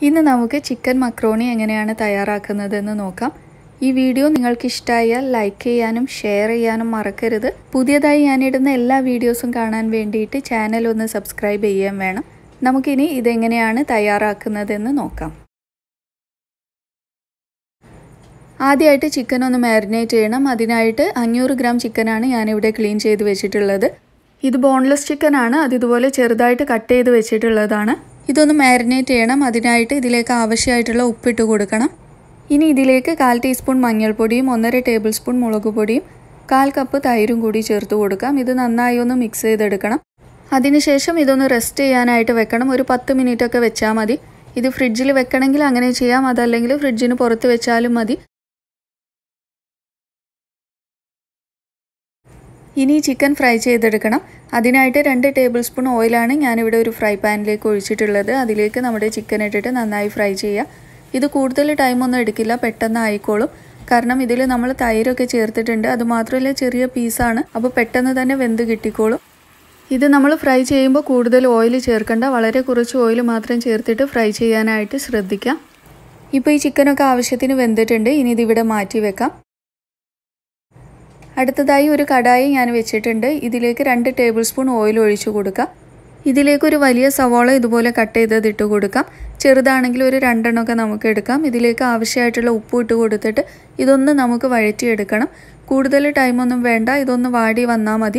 ഇന്ന് നമുക്ക് chicken macaroni എങ്ങനെയാണ് തയ്യാറാക്കുന്നതെന്ന് നോക്കാം. ഈ വീഡിയോ നിങ്ങൾക്ക് ഇഷ്ടമായാൽ ലൈക്ക് ചെയ്യാനും ഷെയർ ചെയ്യാനും മറക്കരുത്. പുതിയതായി ഞാനിടുന്ന എല്ലാ വീഡിയോസും കാണാൻ വേണ്ടിയിട്ട് ചാനൽ ഒന്ന് സബ്സ്ക്രൈബ് ചെയ്യാൻ വേണം. നമുക്കിനി ഇതെങ്ങനെയാണ് തയ്യാറാക്കുന്നതെന്ന് നോക്കാം. ആദ്യമായിട്ട് ചിക്കൻ ഒന്ന് മാരിനേറ്റ് ചെയ്യണം. അതിനായിട്ട് 500 ഗ്രാം ചിക്കനാണ് ഞാനിവിടെ ക്ലീൻ ചെയ്ത് വെച്ചിട്ടുള്ളത്. ഇത് ബോൺലെസ് ചിക്കനാണ്. അത് ഇതുപോലെ ചെറുതായിട്ട് കട്ട് ചെയ്ത് വെച്ചിട്ടുള്ളതാണ്. ഇതൊന്ന് മാരിനേറ്റ് ചെയ്യണം. അതിനായിട്ട് ഇതിലേക്ക് ആവശ്യമായിട്ടുള്ള ഉപ്പിട്ട് കൊടുക്കണം. ഇനി ഇതിലേക്ക് 1/4 ടീസ്പൂൺ മഞ്ഞൾപ്പൊടിയും 1.5 ടേബിൾ സ്പൂൺ മുളക് പൊടിയും 1/4 കപ്പ് തൈരും കൂടി ചേർത്ത് കൊടുക്കാം. ഇത് നന്നായി ഒന്ന് മിക്സ് ചെയ്തെടുക്കണം. അതിനുശേഷം ഇതൊന്ന് റെസ്റ്റ് ചെയ്യാനായിട്ട് വെക്കണം. ഒരു 10 മിനിറ്റൊക്കെ വെച്ചാൽ മതി. ഇത് ഫ്രിഡ്ജിൽ വെക്കണമെങ്കിൽ അങ്ങനെ ചെയ്യാം, അതല്ലെങ്കിൽ ഫ്രിഡ്ജിന് പുറത്ത് വെച്ചാലും മതി. ഇനി ചിക്കൻ ഫ്രൈ ചെയ്തെടുക്കണം. അതിനായിട്ട് 2 ടേബിൾ സ്പൂൺ ഓയിലാണ് ഞാനിവിടെ ഒരു ഫ്രൈ പാനിലേക്ക് ഒഴിച്ചിട്ടുള്ളത്. അതിലേക്ക് നമ്മുടെ ചിക്കൻ ഇട്ടിട്ട് നന്നായി ഫ്രൈ ചെയ്യുക. ഇത് കൂടുതൽ ടൈമൊന്നും എടുക്കില്ല, പെട്ടെന്ന് ആയിക്കോളും. കാരണം ഇതിൽ നമ്മൾ തൈരൊക്കെ ചേർത്തിട്ടുണ്ട്. അതുമാത്രമല്ല ചെറിയ പീസാണ്, അപ്പോൾ പെട്ടെന്ന് തന്നെ വെന്ത് കിട്ടിക്കോളും. ഇത് നമ്മൾ ഫ്രൈ ചെയ്യുമ്പോൾ കൂടുതൽ ഓയിൽ ചേർക്കണ്ട, വളരെ കുറച്ച് ഓയിൽ മാത്രം ചേർത്തിട്ട് ഫ്രൈ ചെയ്യാനായിട്ട് ശ്രദ്ധിക്കാം. ഇപ്പോൾ ഈ ചിക്കനൊക്കെ ആവശ്യത്തിന് വെന്തിട്ടുണ്ട്. ഇനി ഇതിവിടെ മാറ്റി വെക്കാം. അടുത്തതായി ഒരു കടായി ഞാൻ വെച്ചിട്ടുണ്ട്. ഇതിലേക്ക് 2 ടേബിൾ സ്പൂൺ ഓയിൽ ഒഴിച്ചു കൊടുക്കാം. ഇതിലേക്ക് ഒരു വലിയ സവാള ഇതുപോലെ കട്ട് ചെയ്തത് ഇട്ട് കൊടുക്കാം. ചെറുതാണെങ്കിൽ ഒരു 2 എണ്ണമൊക്കെ നമുക്ക് എടുക്കാം. ഇതിലേക്ക് ആവശ്യമായിട്ടുള്ള ഉപ്പ് ഇട്ട് കൊടുത്തിട്ട് ഇതൊന്ന് നമുക്ക് വഴറ്റിയെടുക്കണം. കൂടുതൽ ടൈമൊന്നും വേണ്ട, ഇതൊന്ന് വാടി വന്നാൽ മതി.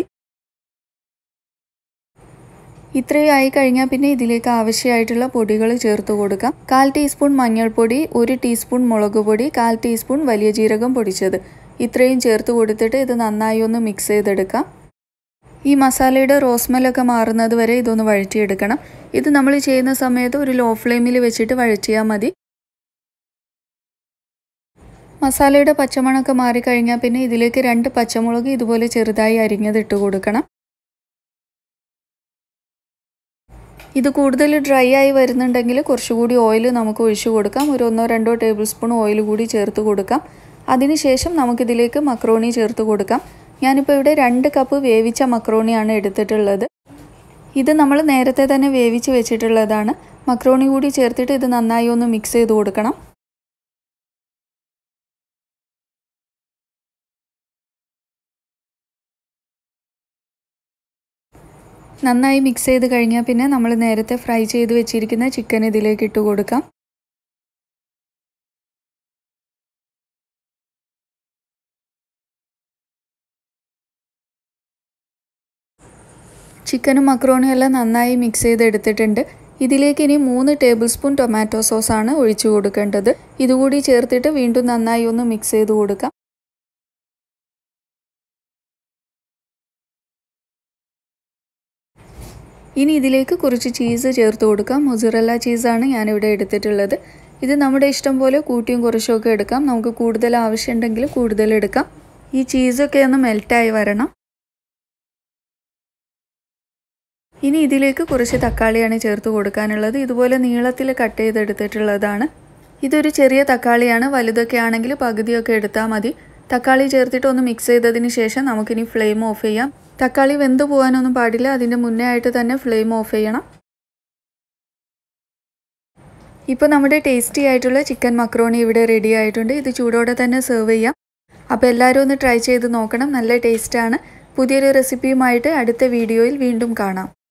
ഇത്രയും ആയി കഴിഞ്ഞാൽ പിന്നെ ഇതിലേക്ക് ആവശ്യമായിട്ടുള്ള പൊടികൾ ചേർത്ത് കൊടുക്കാം. 1/4 ടീസ്പൂൺ മഞ്ഞൾപ്പൊടി, 1 ടീസ്പൂൺ മുളക് പൊടി, 1/4 ടീസ്പൂൺ വലിയ ജീരകം പൊടിച്ചത്, ഇത്രയും ചേർത്ത് കൊടുത്തിട്ട് ഇത് നന്നായി ഒന്ന് മിക്സ് ചെയ്തെടുക്കാം. ഈ മസാലയുടെ റോസ്മെല്ലൊക്കെ മാറുന്നത് വരെ ഇതൊന്ന് വഴറ്റിയെടുക്കണം. ഇത് നമ്മൾ ചെയ്യുന്ന സമയത്ത് ഒരു ലോ ഫ്ലെയിമിൽ വെച്ചിട്ട് വഴറ്റിയാൽ മതി. മസാലയുടെ പച്ചമണമൊക്കെ മാറിക്കഴിഞ്ഞാൽ പിന്നെ ഇതിലേക്ക് 2 പച്ചമുളക് ഇതുപോലെ ചെറുതായി അരിഞ്ഞത് ഇട്ട് കൊടുക്കണം. ഇത് കൂടുതൽ ഡ്രൈ ആയി വരുന്നുണ്ടെങ്കിൽ കുറച്ചുകൂടി ഓയിൽ നമുക്ക് ഒഴിച്ചു കൊടുക്കാം. ഒരു 1-2 ടേബിൾ സ്പൂൺ ഓയിൽ കൂടി ചേർത്ത് കൊടുക്കാം. അതിനുശേഷം നമുക്കിതിലേക്ക് മക്രോണി ചേർത്ത് കൊടുക്കാം. ഞാനിപ്പോൾ ഇവിടെ 2 കപ്പ് വേവിച്ച മക്രോണിയാണ് എടുത്തിട്ടുള്ളത്. ഇത് നമ്മൾ നേരത്തെ തന്നെ വേവിച്ച് വെച്ചിട്ടുള്ളതാണ്. മക്രോണി കൂടി ചേർത്തിട്ട് ഇത് നന്നായി ഒന്ന് മിക്സ് ചെയ്ത് കൊടുക്കണം. നന്നായി മിക്സ് ചെയ്ത് കഴിഞ്ഞാൽ പിന്നെ നമ്മൾ നേരത്തെ ഫ്രൈ ചെയ്ത് വെച്ചിരിക്കുന്ന ചിക്കൻ ഇതിലേക്ക് ഇട്ട് കൊടുക്കാം. ചിക്കനും മക്രോണിയും എല്ലാം നന്നായി മിക്സ് ചെയ്തെടുത്തിട്ടുണ്ട്. ഇതിലേക്ക് ഇനി 3 ടേബിൾ സ്പൂൺ ടൊമാറ്റോ സോസാണ് ഒഴിച്ചു കൊടുക്കേണ്ടത്. ഇതുകൂടി ചേർത്തിട്ട് വീണ്ടും നന്നായി ഒന്ന് മിക്സ് ചെയ്ത് കൊടുക്കാം. ഇനി ഇതിലേക്ക് കുറച്ച് ചീസ് ചേർത്ത് കൊടുക്കാം. മൊസറല്ല ചീസാണ് ഞാനിവിടെ എടുത്തിട്ടുള്ളത്. ഇത് നമ്മുടെ ഇഷ്ടം പോലെ കൂട്ടിയും കുറച്ചുമൊക്കെ എടുക്കാം. നമുക്ക് കൂടുതൽ ആവശ്യമുണ്ടെങ്കിൽ കൂടുതൽ എടുക്കാം. ഈ ചീസൊക്കെ ഒന്ന് മെൽറ്റായി വരണം. ഇനി ഇതിലേക്ക് കുറച്ച് തക്കാളിയാണ് ചേർത്ത് കൊടുക്കാനുള്ളത്. ഇതുപോലെ നീളത്തിൽ കട്ട് ചെയ്തെടുത്തിട്ടുള്ളതാണ്. ഇതൊരു ചെറിയ തക്കാളിയാണ്. വലുതൊക്കെ ആണെങ്കിൽ പകുതിയൊക്കെ എടുത്താൽ മതി. തക്കാളി ചേർത്തിട്ട് ഒന്ന് മിക്സ് ചെയ്തതിന് ശേഷം നമുക്കിനി ഫ്ലെയിം ഓഫ് ചെയ്യാം. തക്കാളി വെന്ത് പോകാനൊന്നും പാടില്ല, അതിൻ്റെ മുന്നേ ആയിട്ട് തന്നെ ഫ്ലെയിം ഓഫ് ചെയ്യണം. ഇപ്പോൾ നമ്മുടെ ടേസ്റ്റി ആയിട്ടുള്ള ചിക്കൻ മക്രോണി ഇവിടെ റെഡി ആയിട്ടുണ്ട്. ഇത് ചൂടോടെ തന്നെ സെർവ് ചെയ്യാം. അപ്പോൾ എല്ലാവരും ഒന്ന് ട്രൈ ചെയ്ത് നോക്കണം. നല്ല ടേസ്റ്റാണ്. പുതിയൊരു റെസിപ്പിയുമായിട്ട് അടുത്ത വീഡിയോയിൽ വീണ്ടും കാണാം.